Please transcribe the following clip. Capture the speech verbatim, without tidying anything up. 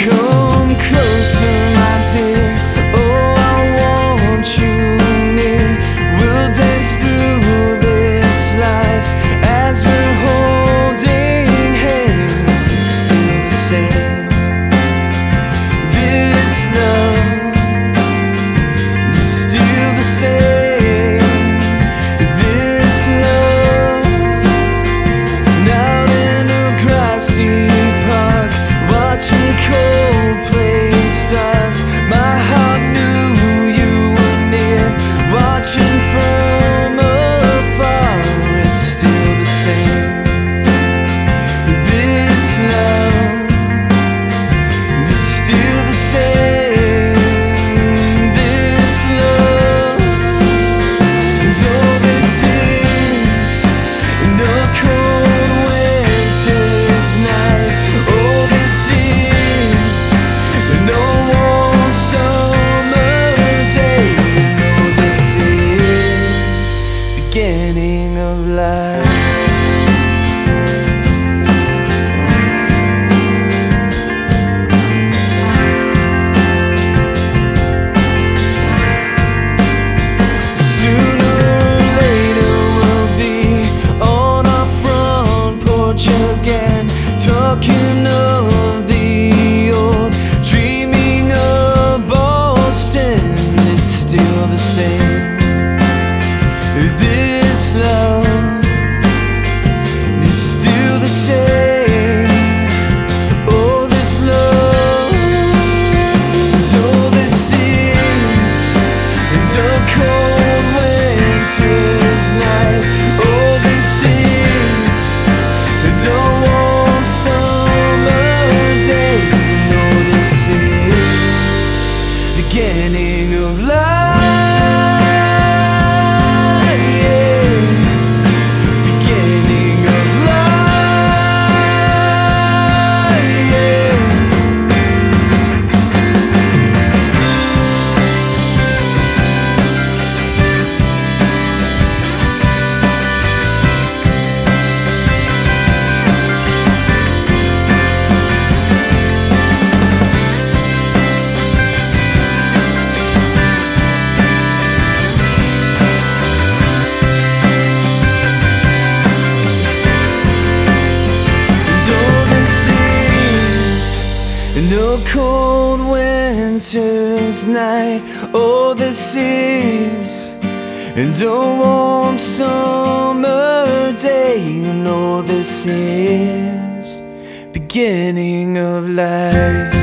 Come closer, my dear. Oh, I want you near. We'll dance through this life as we're holding hands. It's still the same. This love is still the same. This love, out in a grassy park, watching Coldplay stars. My heart knew you were near, watching from afar. It's still the same. This love is still the same. This love, and all this is no cold winter's night. All this is no warm summer day. No, this is beginning of life. Sooner or later we'll be on our front porch again, talking of the old, dreaming of Boston. It's still the same. This love is still the same. Oh, this love, and all this is, and a cold winter's night. Oh, this is, and a warm summer day. No, this is beginning of life. No cold winter's night. Oh, this is, and a warm summer day. You know this is beginning of life.